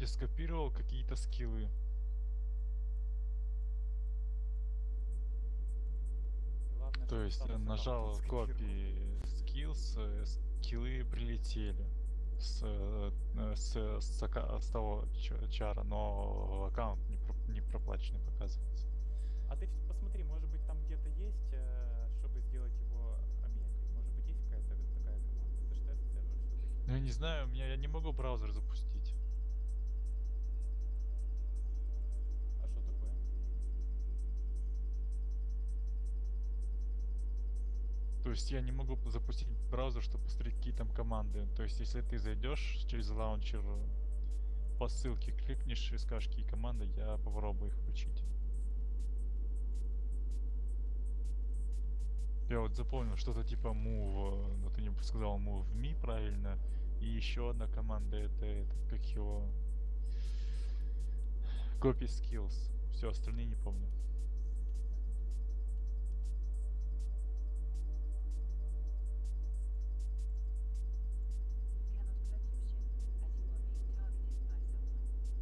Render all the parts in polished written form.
скопировал какие-то скиллы. Главное, То чтобы есть статус аккаунта не нажал скопировал. copy skills, скиллы прилетели с того чара, но аккаунт не проплаченный показывается. А ты посмотри, может быть, там где-то есть, чтобы сделать его омегой. Может быть, есть какая-то такая команда. Это ж тест-сервер все-таки. Ну, я не знаю, я не могу браузер запустить. А что такое? То есть я не могу запустить браузер, чтобы посмотреть, какие там команды. То есть если ты зайдешь через лаунчер, по ссылке кликнешь и скажешь, какие команды, я попробую их включить. Я вот запомнил что-то типа move, но ты не сказал move me правильно. И еще одна команда это как его copy skills. Все остальные не помню. Cannot collect your ship as you are being targeted by someone.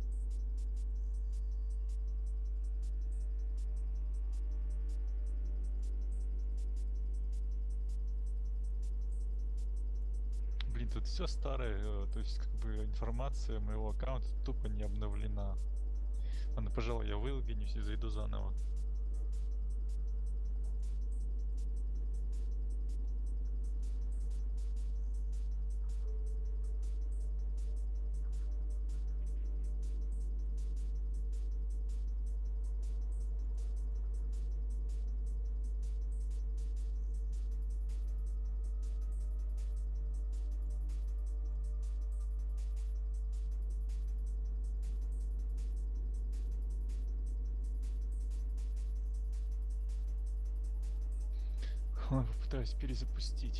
Блин, тут все старое, то есть как бы информация моего аккаунта тупо не обновлена. Ладно, пожалуй, я вылогинюсь и зайду заново. Ладно, попытаюсь перезапустить.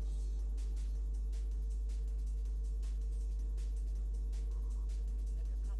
The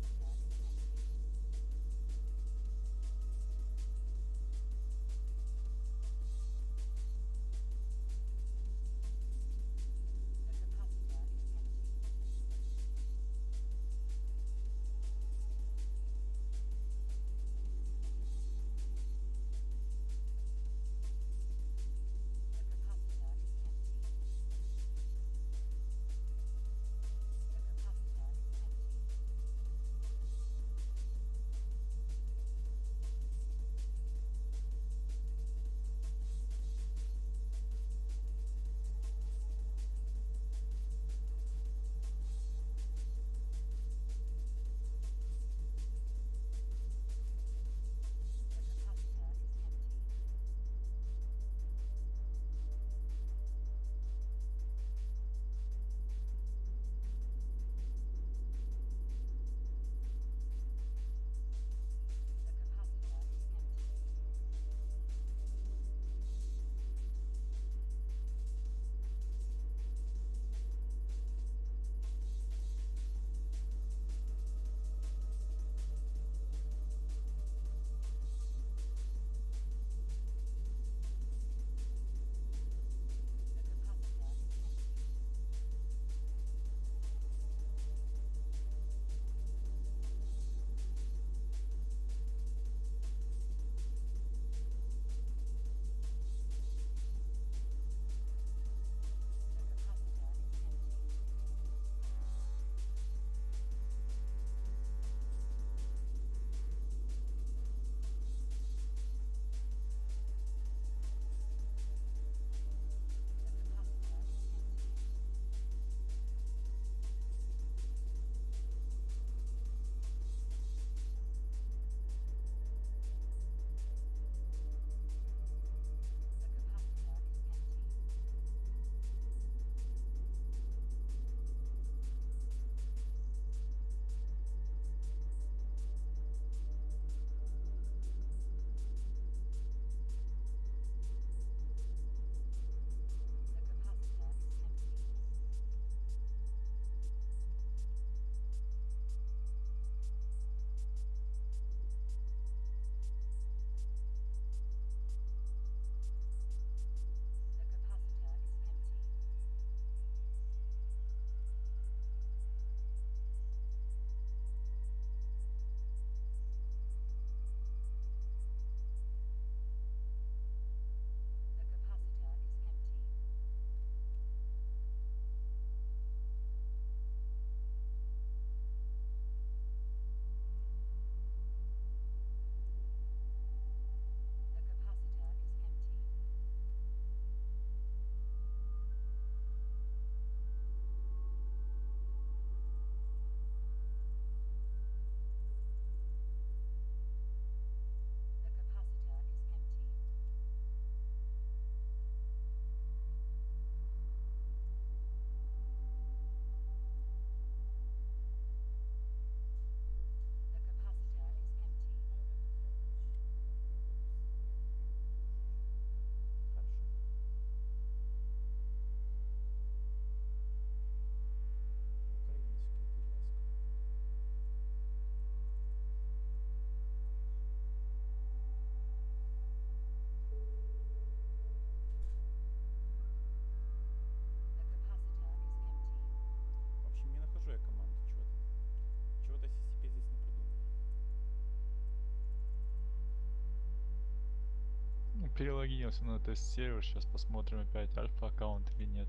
перелогинился на тест-сервер, сейчас посмотрим опять альфа-аккаунт или нет.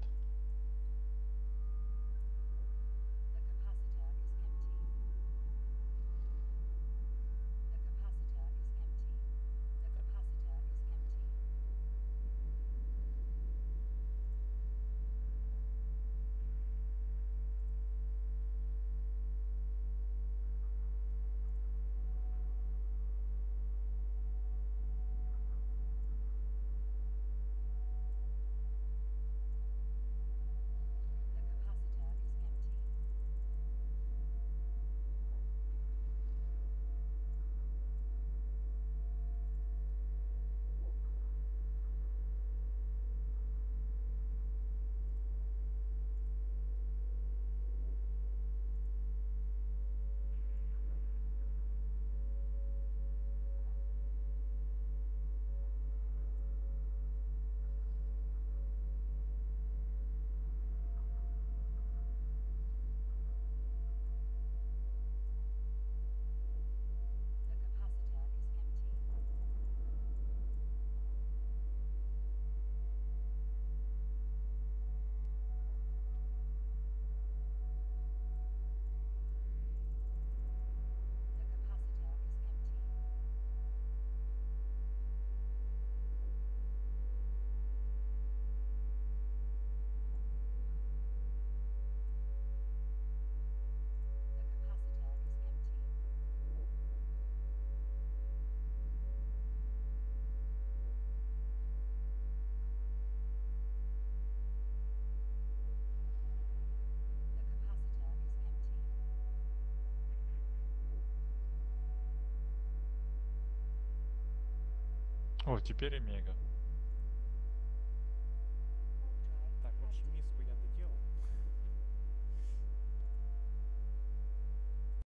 О, теперь Омега.